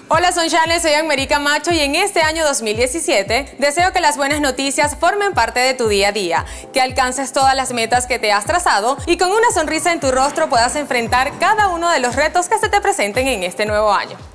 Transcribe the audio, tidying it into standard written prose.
Hola Sunshine, soy Anne-Marie Camacho y en este año 2017 deseo que las buenas noticias formen parte de tu día a día, que alcances todas las metas que te has trazado y con una sonrisa en tu rostro puedas enfrentar cada uno de los retos que se te presenten en este nuevo año.